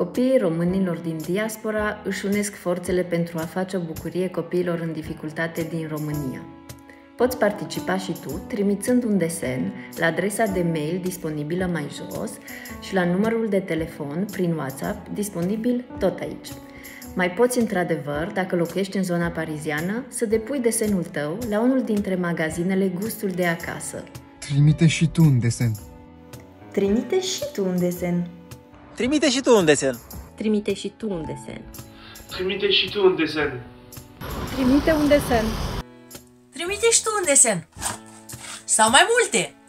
Copiii românilor din diaspora își unesc forțele pentru a face o bucurie copiilor în dificultate din România. Poți participa și tu, trimițând un desen la adresa de mail disponibilă mai jos și la numărul de telefon prin WhatsApp disponibil tot aici. Mai poți, într-adevăr, dacă locuiești în zona pariziană, să depui desenul tău la unul dintre magazinele Gustul de acasă. Trimite și tu un desen. Trimite și tu un desen. Trimite și tu un desen. Trimite și tu un desen. Trimite și tu un desen. Trimite un desen. Trimite și tu un desen. Sau mai multe.